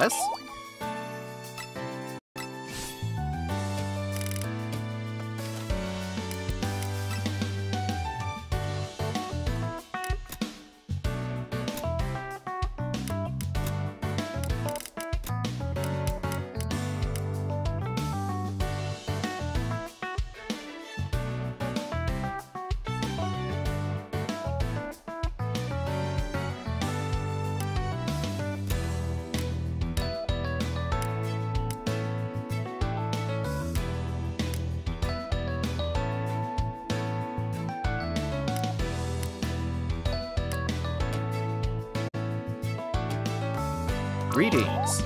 Yes? Greetings.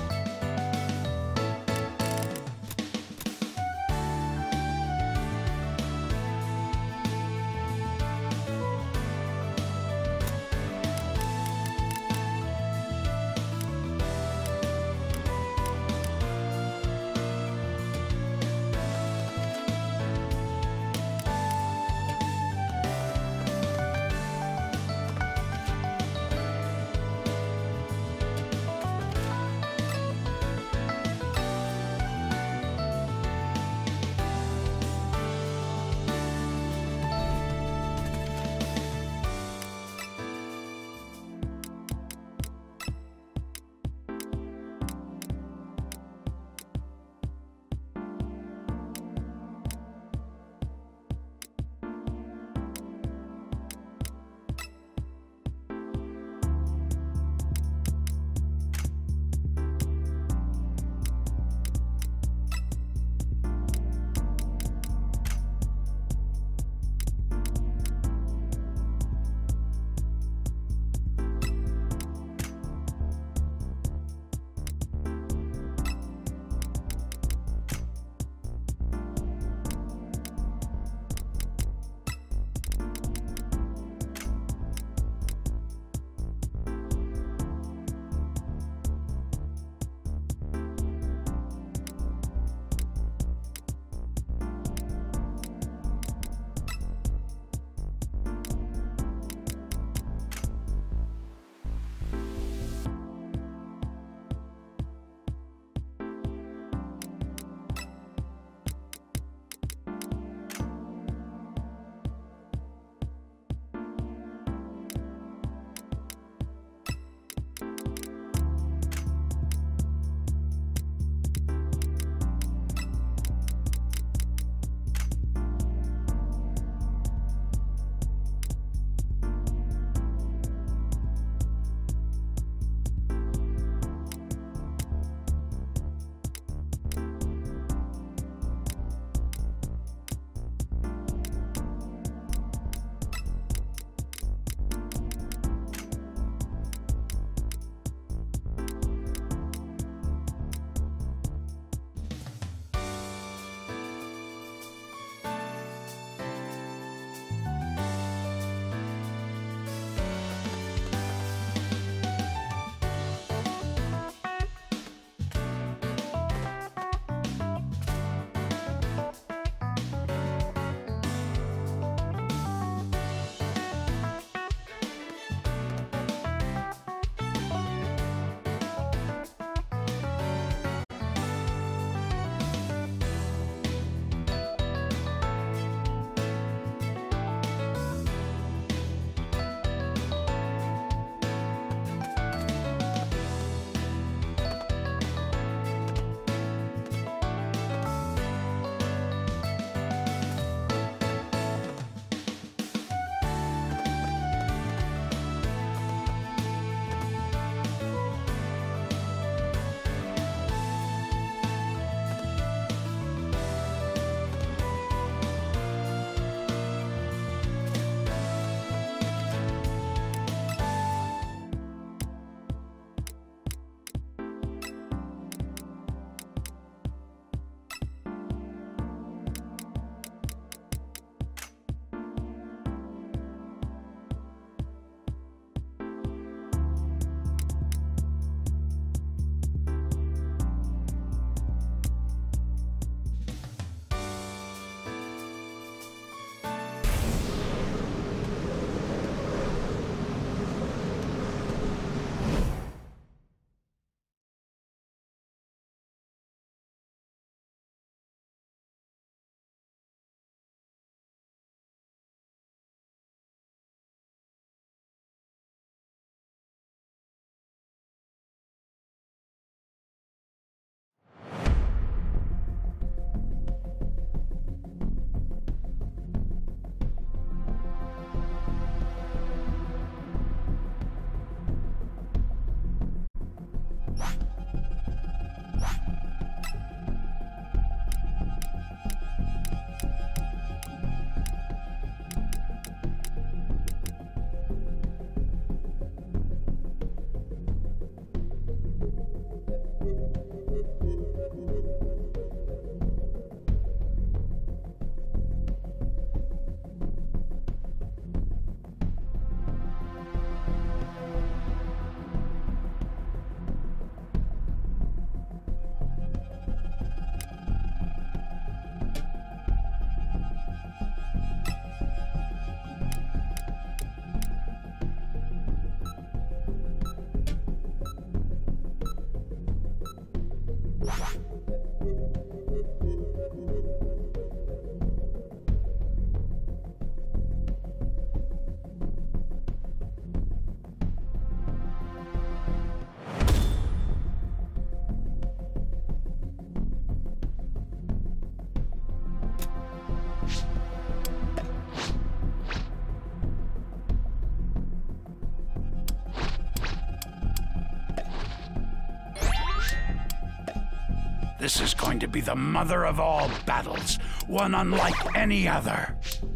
This is going to be the mother of all battles, one unlike any other.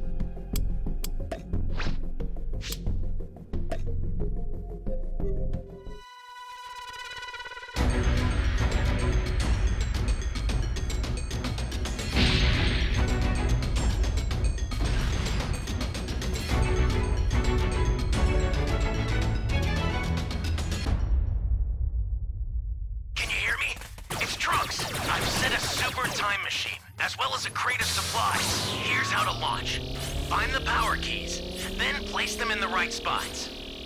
As well as a crate of supplies. Here's how to launch. Find the power keys, then place them in the right spots.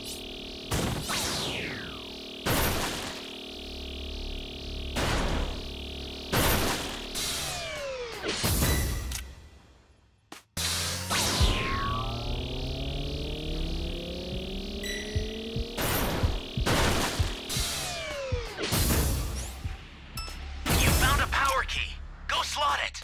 You found a power key. Go slot it!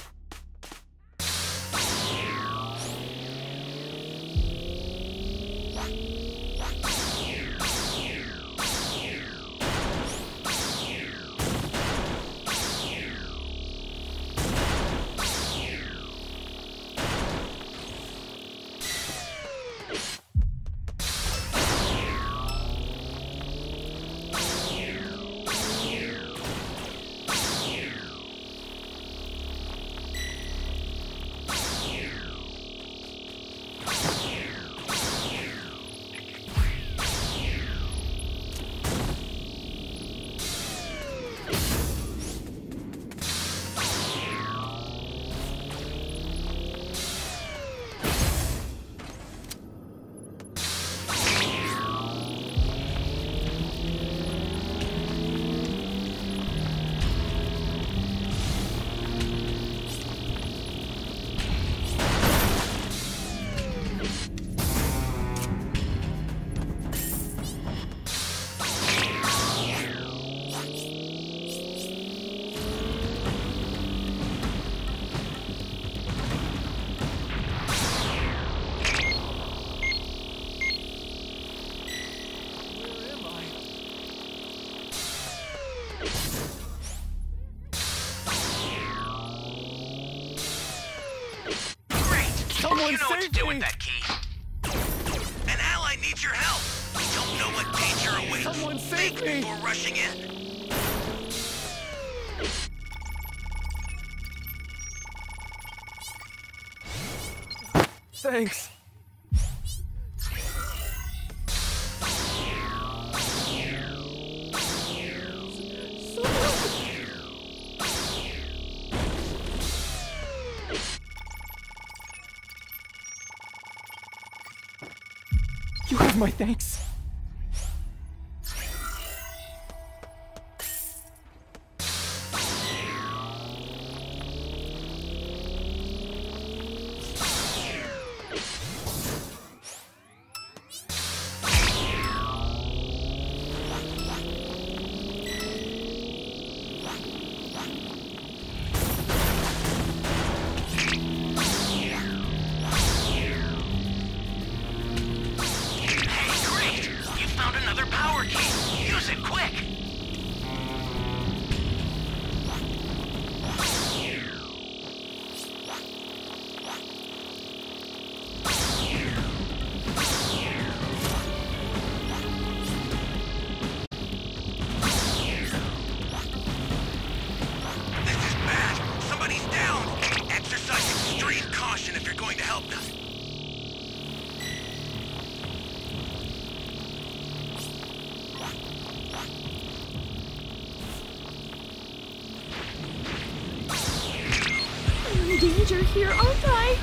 You know what to do with that key. An ally needs your help. We don't know what danger awaits. Someone save Think me! before rushing in. Thanks. You have my thanks. Danger here, aren't I?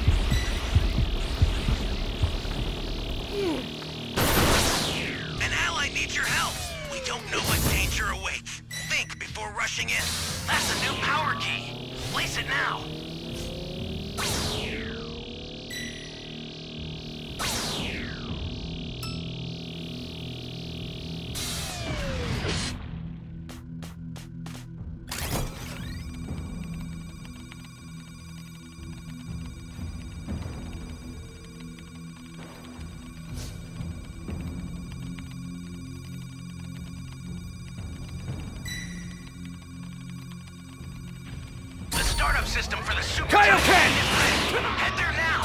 An ally needs your help. We don't know what danger awaits. Think before rushing in. That's a new power key. Place it now. system for the super Kaioken! Head there now!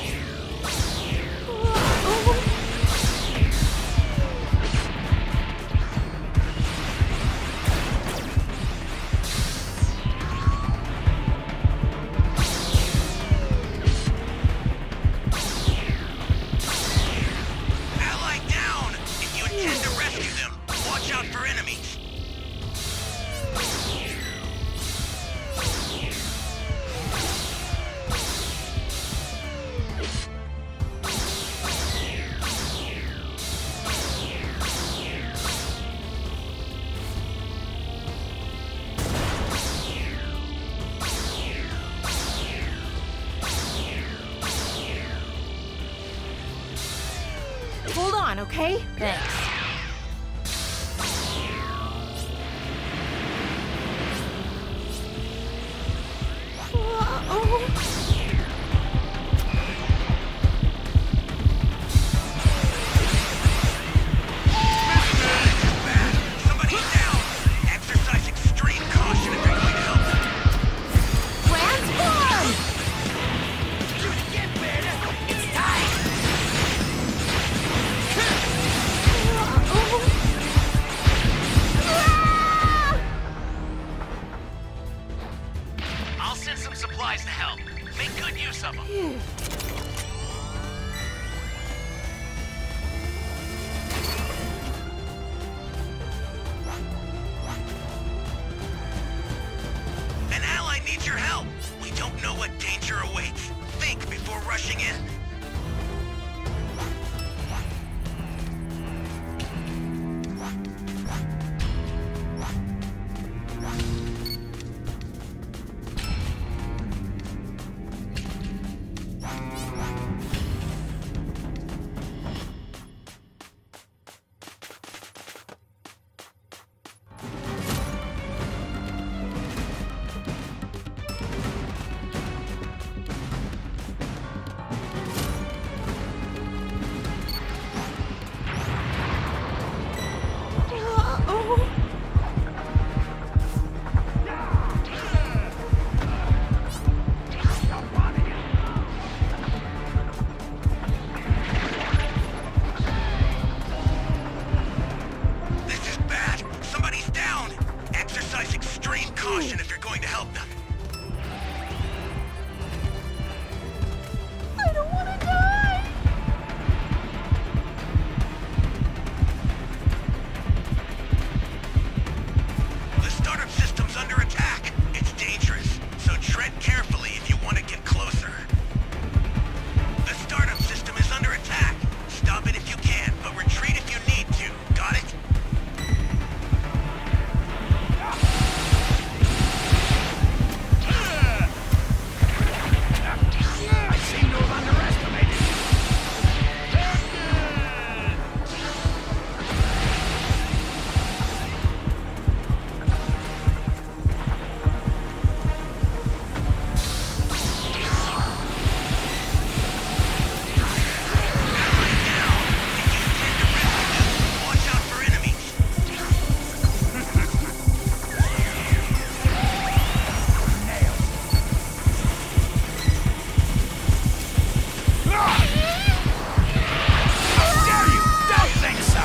Ally down! If you intend to rescue them, watch out for enemies. Hold on, okay? Thanks. Somebody's down! Exercise extreme caution if you're going to help them. Transform! Do it again, man! It's time! I'll send some supplies to help. Make good use of them. An ally needs your help. We don't know what danger awaits. Think before rushing in. This is bad. Somebody's down. Exercise extreme caution if you're going to help them. I don't want to die! The startup system's under attack. It's dangerous, so tread carefully if you want to get closer. The startup system is under attack. Stop it if you can, but retreat if you need to. Got it? I seem to have underestimated you. Watch out for enemies. How dare you? Don't think so!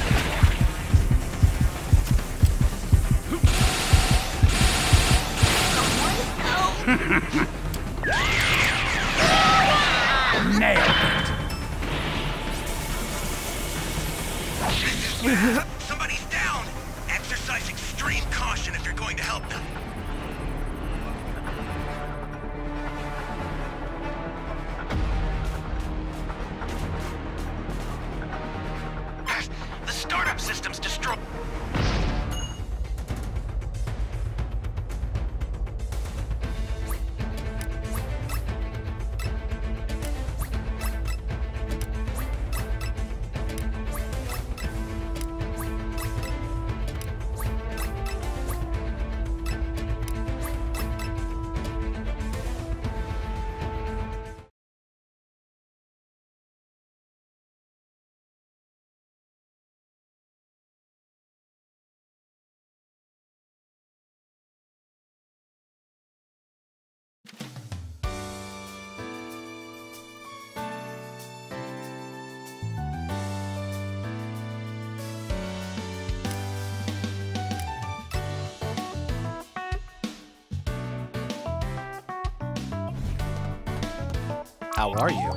Nailed it! This is bad. Somebody's down. Exercise extreme caution if you're going to help them. The startup system's destroyed. How are you?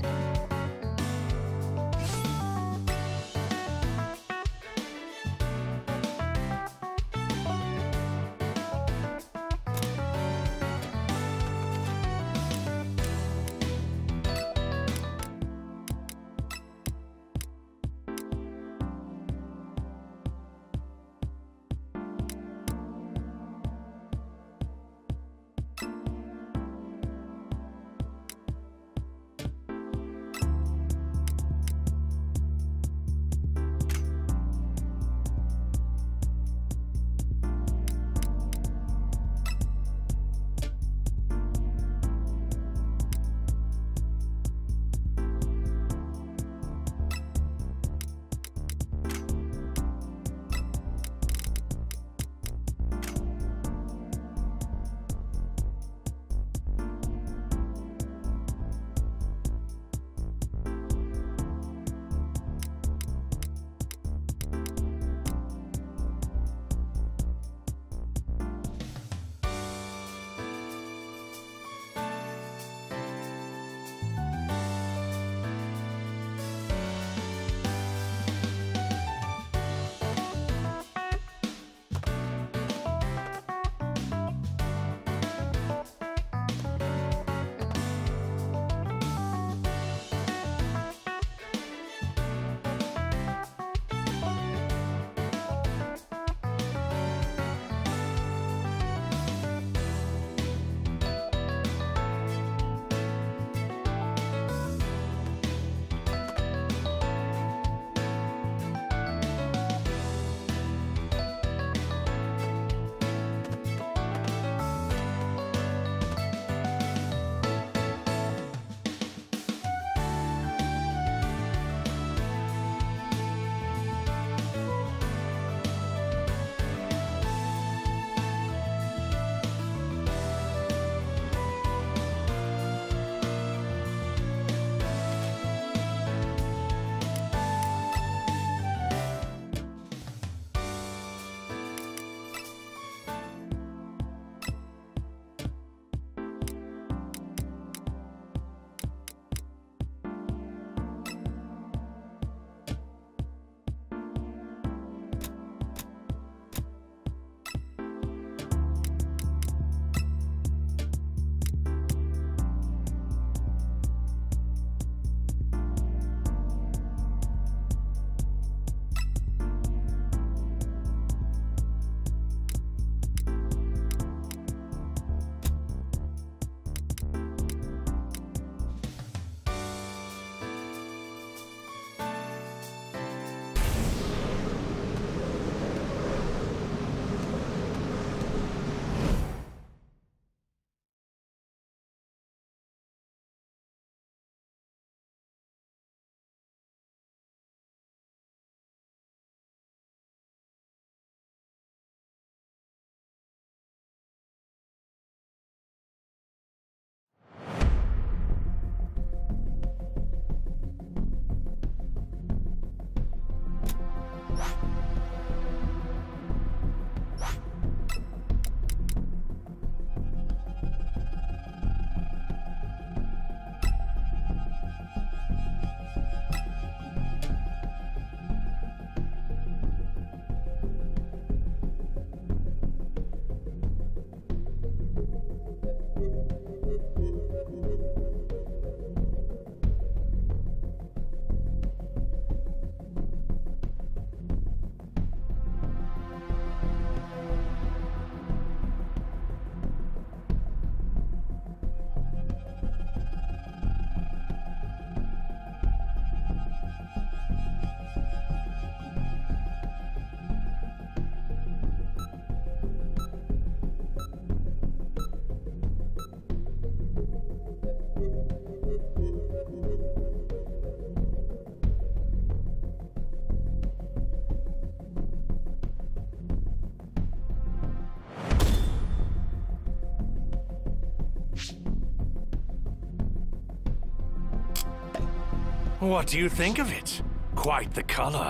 What do you think of it? Quite the color,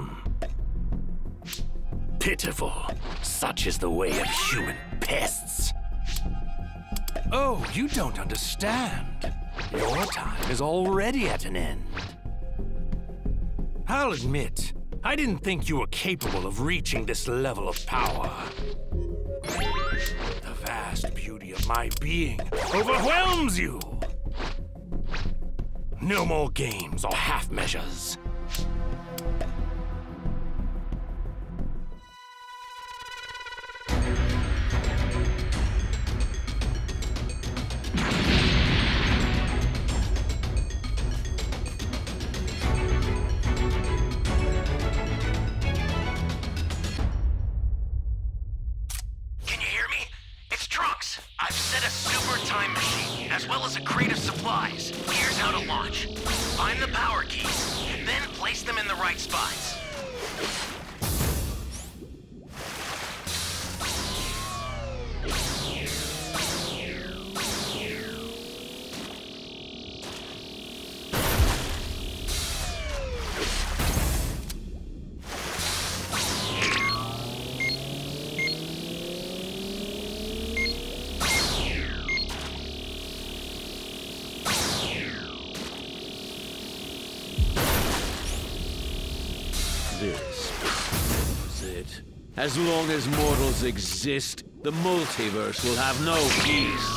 Pitiful. Such is the way of human pests. Oh, you don't understand. Your time is already at an end. I'll admit, I didn't think you were capable of reaching this level of power. The vast beauty of my being overwhelms you. No more games or half measures. I've set a super time machine, as well as a crate of supplies. Here's how to launch. Find the power keys, then place them in the right spots. This is it. As long as mortals exist, the multiverse will have no peace.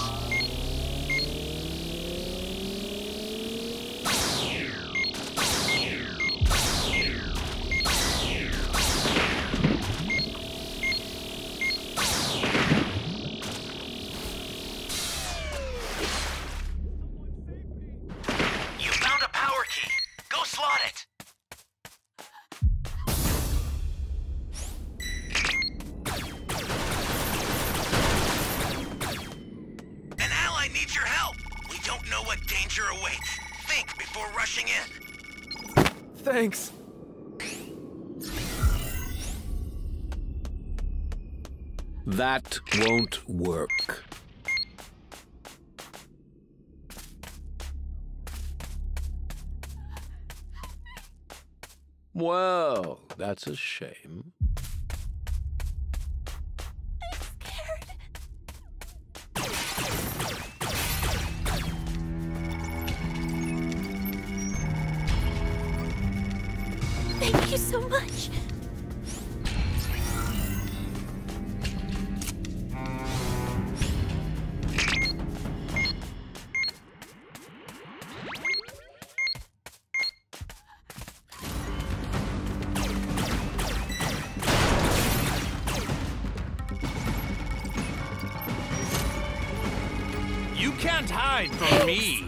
You found a power key. Go slot it. Needs your help. We don't know what danger awaits. Think before rushing in. Thanks. That won't work. Well, that's a shame. Thank you so much. You can't hide from me.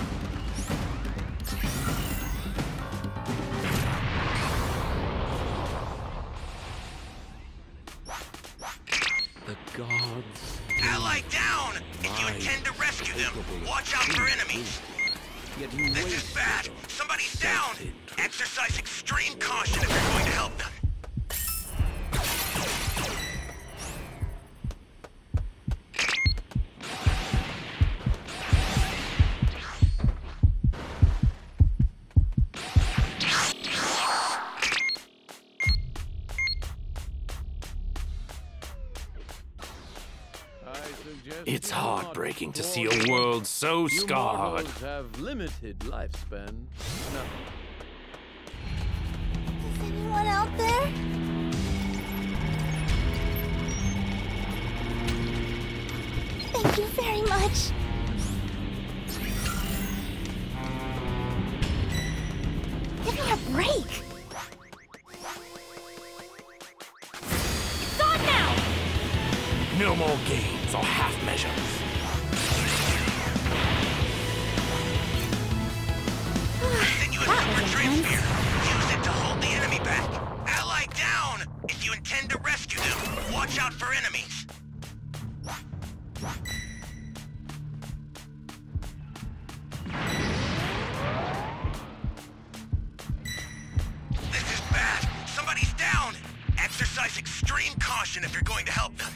The gods. Ally down! If you intend to rescue them, watch out for enemies. This is bad. Somebody's down. Exercise extreme caution if you're going to help them. It's heartbreaking to see a world so scarred. Have limited lifespan. Is anyone out there? Thank you very much. Give me a break. It's on now! No more games or half measures. Continuous super transfer. Use it to hold the enemy back. Ally down! If you intend to rescue them, watch out for enemies. This is bad. Somebody's down. Exercise extreme caution if you're going to help them.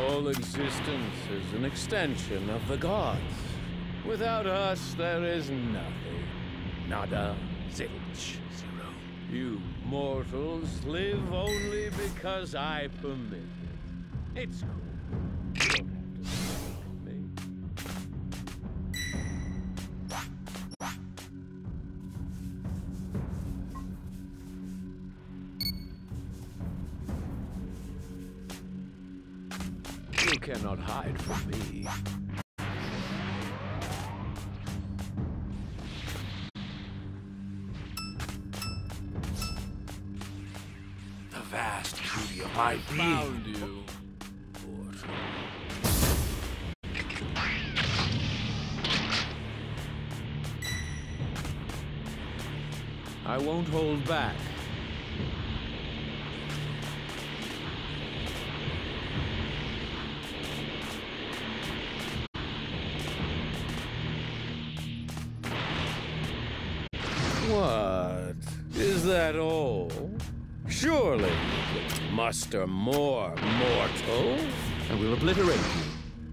All existence is an extension of the gods. Without us, there is nothing. Nada, zilch, zero. You mortals live only because I permit it. It's cool. You don't have to stop me. You cannot hide from me. The vast beauty of my being. Found you. I won't hold back. What? Is that all? Surely you can muster more mortal, and we'll obliterate you.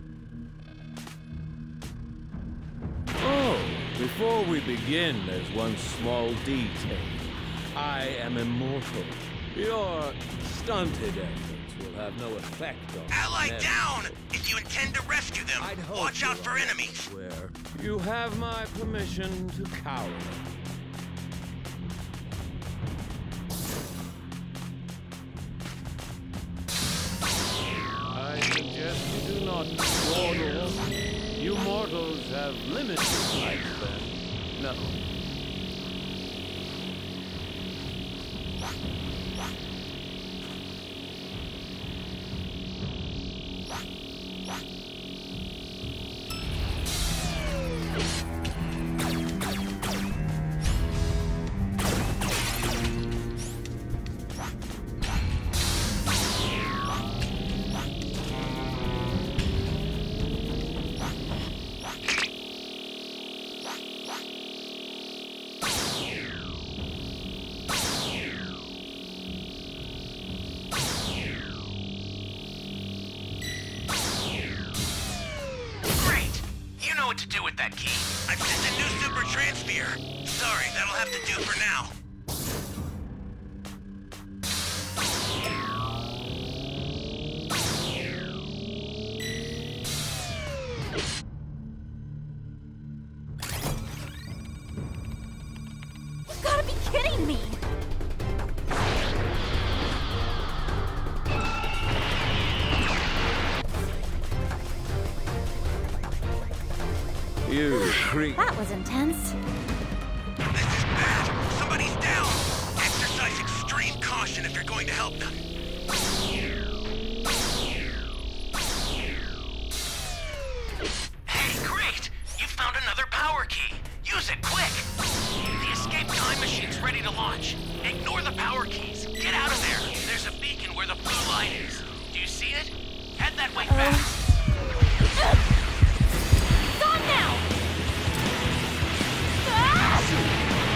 Oh, before we begin, there's one small detail. I am immortal. Your stunted efforts will have no effect on Ally them. down! If you intend to rescue them, I'd hope watch out you for are enemies. Where you have my permission to cower. I suggest you do not dawdle. You mortals have limited lifespan. No. Great! You know what to do with that key. I've sent a new super transfer. Sorry, that'll have to do for now. You've gotta be kidding me! You creep. That was intense. This is bad. Somebody's down. Exercise extreme caution if you're going to help them. Hey, great! You found another power key. Use it quick. The escape time machine's ready to launch. Ignore the power keys. Get out of there. There's a beacon where the blue light is. Do you see it? Head that way fast. It's on now! Ah!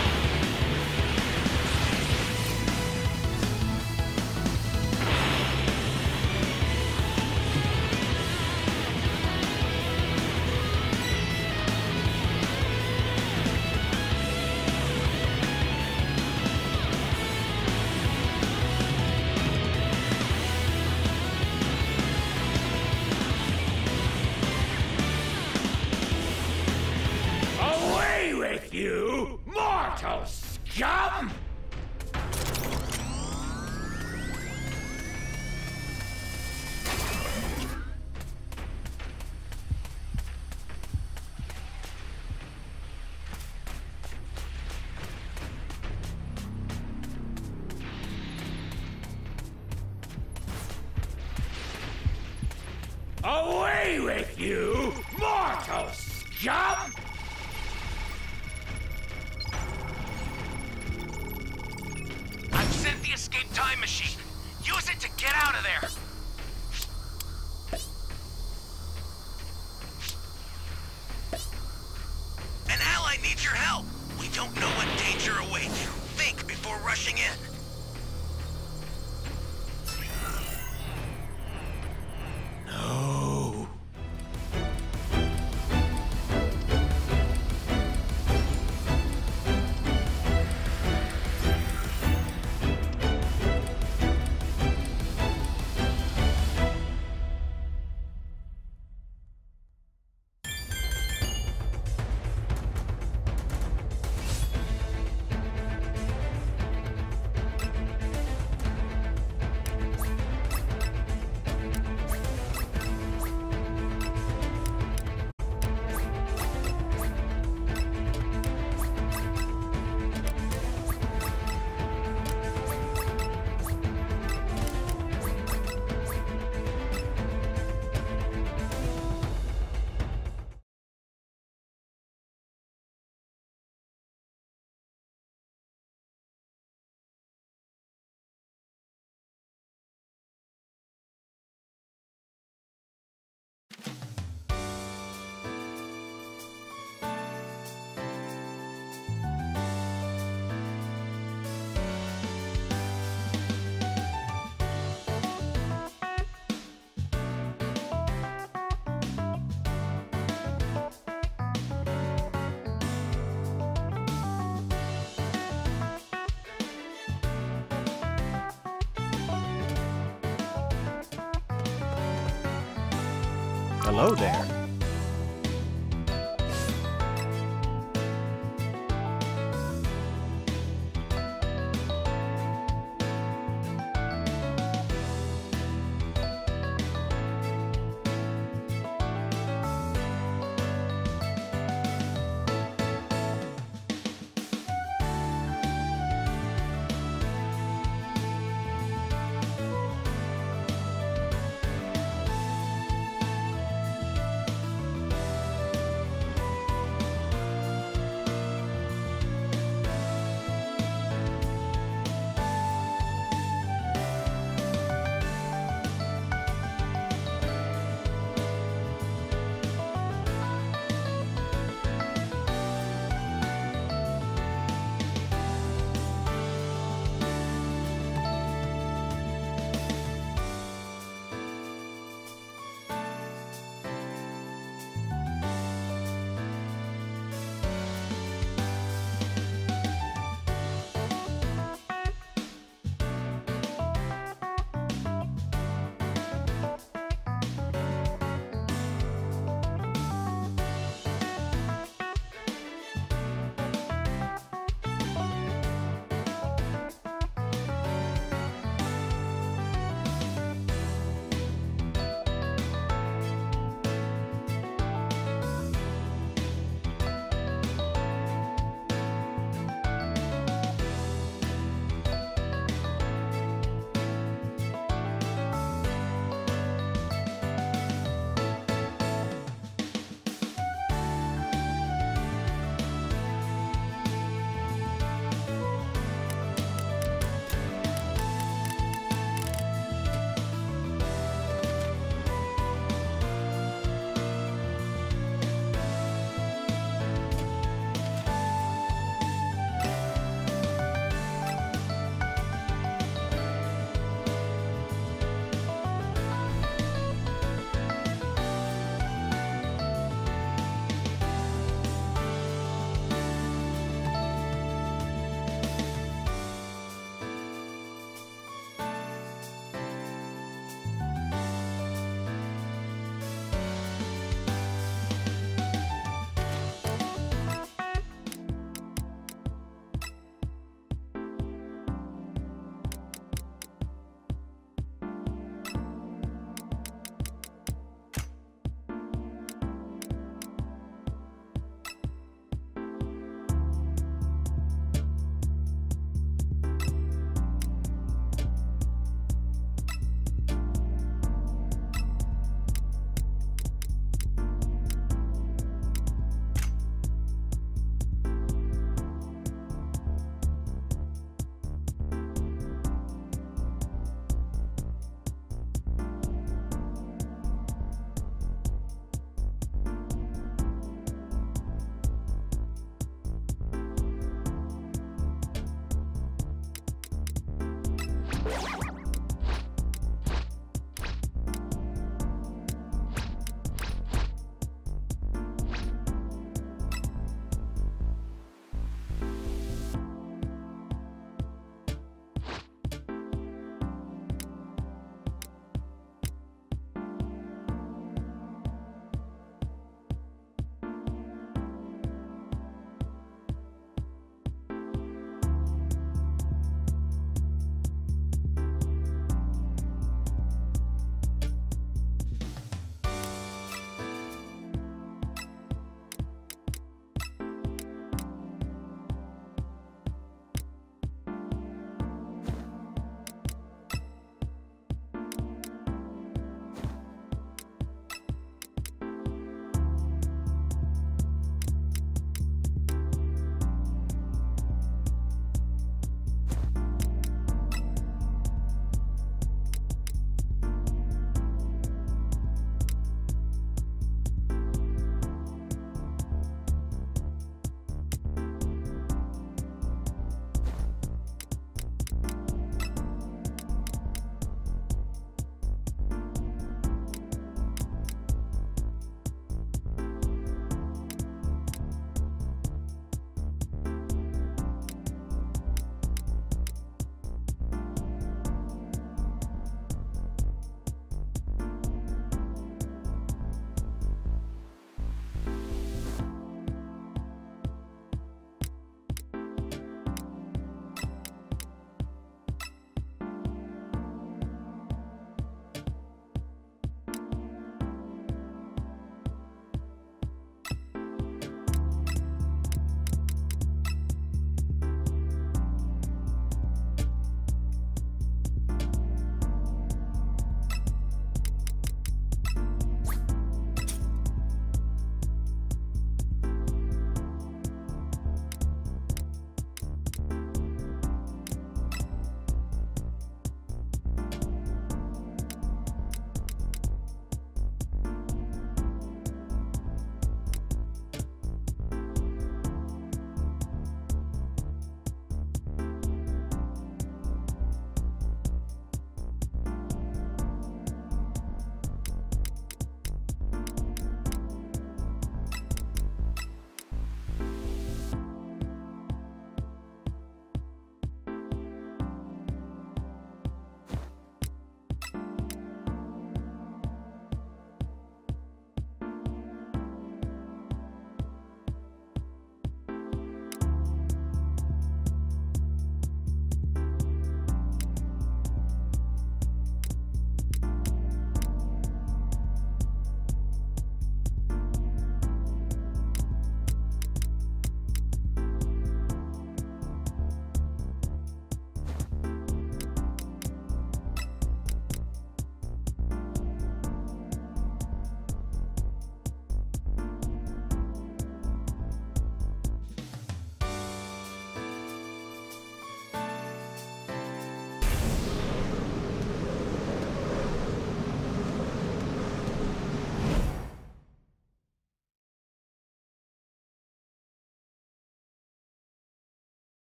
Away with you, mortal scum! Away with you, mortal scum! I've sent the escape time machine. Use it to get out of there. An ally needs your help. We don't know what danger awaits. Think before rushing in. No. Hello there.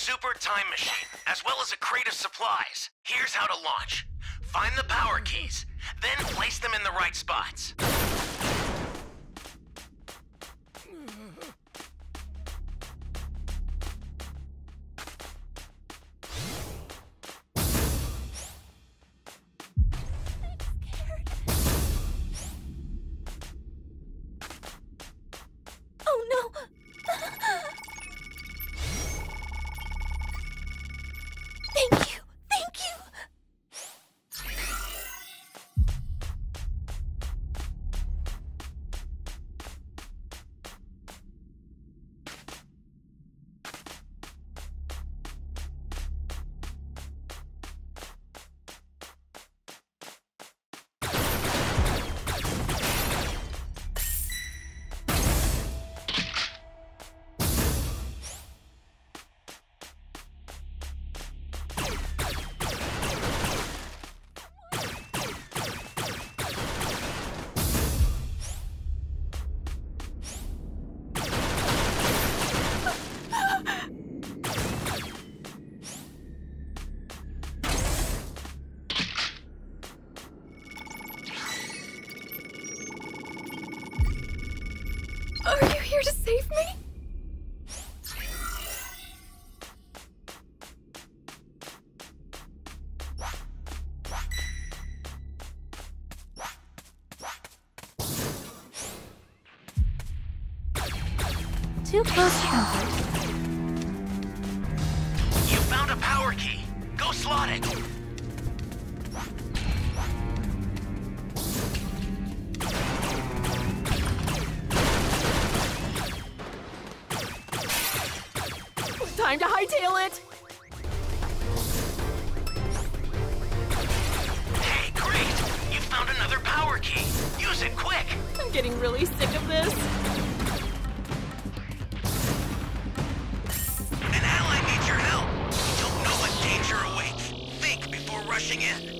super time machine, as well as a crate of supplies. Here's how to launch. Find the power keys, then place them in the right spots. Oh no! Thank you! Thank you! Are you here to save me? Too close to comfort. You found a power key. Go slot it. Time to hightail it! Hey, great! You found another power key. Use it quick. I'm getting really sick of this. An ally needs your help. You don't know what danger awaits. Think before rushing in.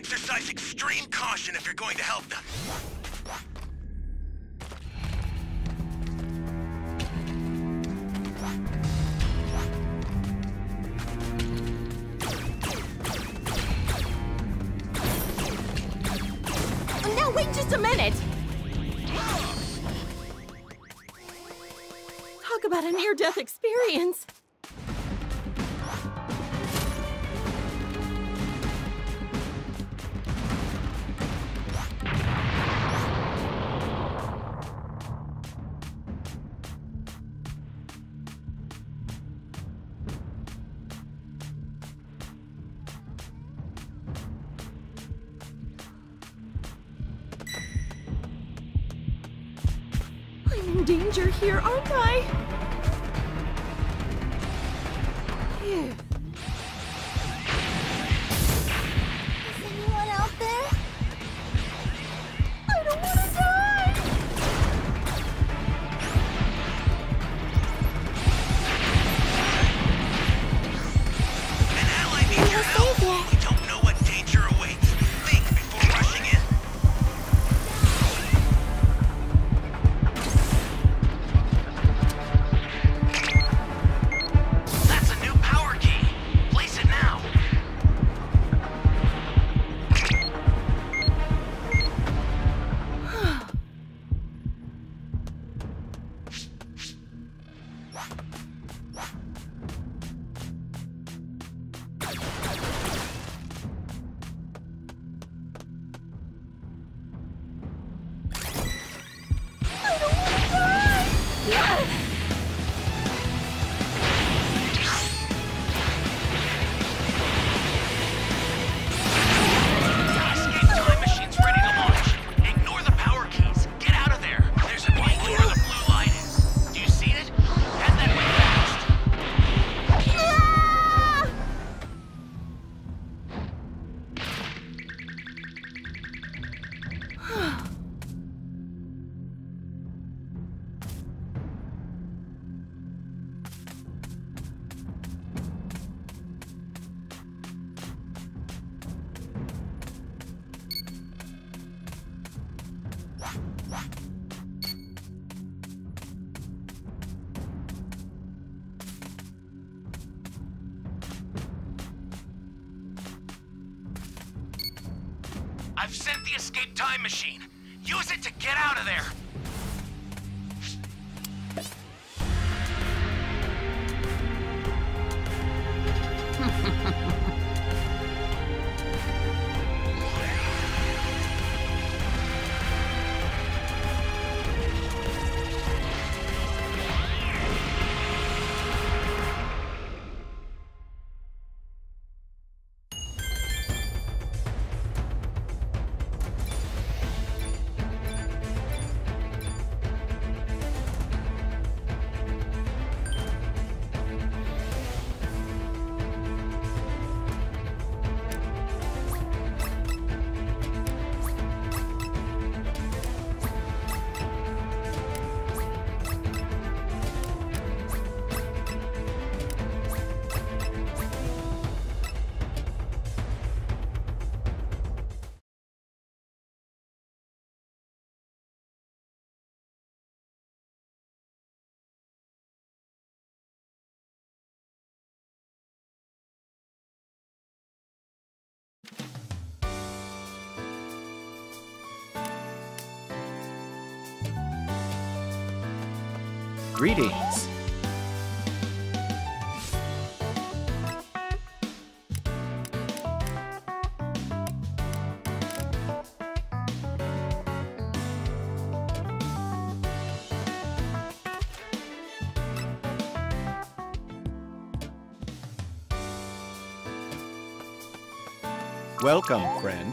Exercise extreme caution if you're going to help them. Now wait just a minute! Talk about a near-death experience! I'm in danger here, aren't I? Phew. Is anyone out there? I don't want to die! An ally needs your help. We don't know what danger awaits. Think before rushing in. That's a new power key. Place it now. Escape time machine's ready to launch. Ignore the power keys. Get out of there. There's a beacon where the blue light is. Do you see it? Head that way fast. I've sent the escape time machine. Use it to get out of there. Greetings. Welcome, friend.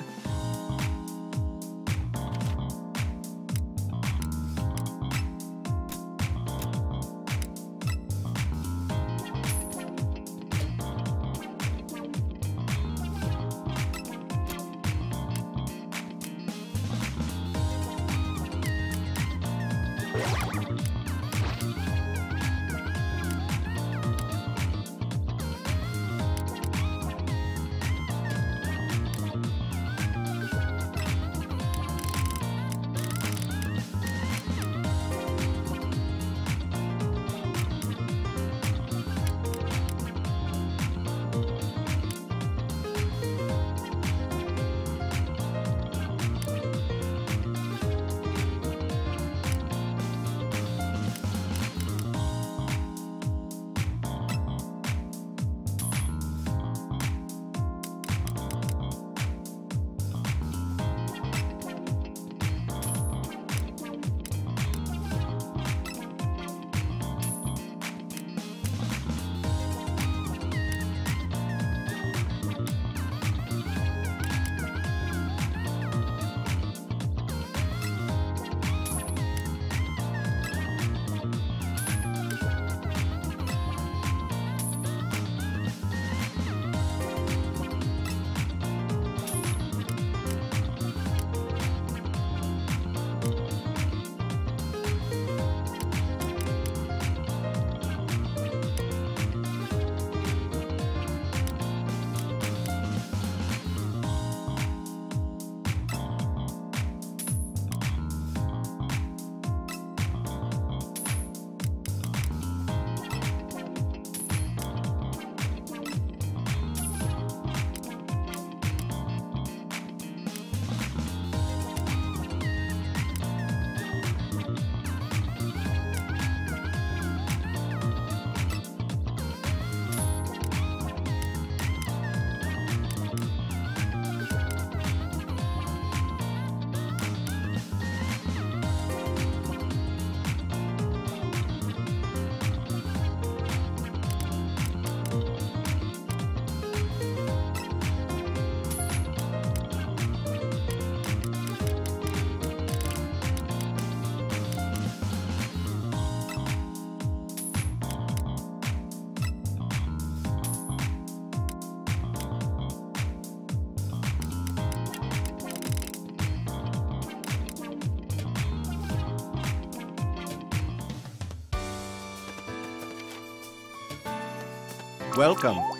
Welcome,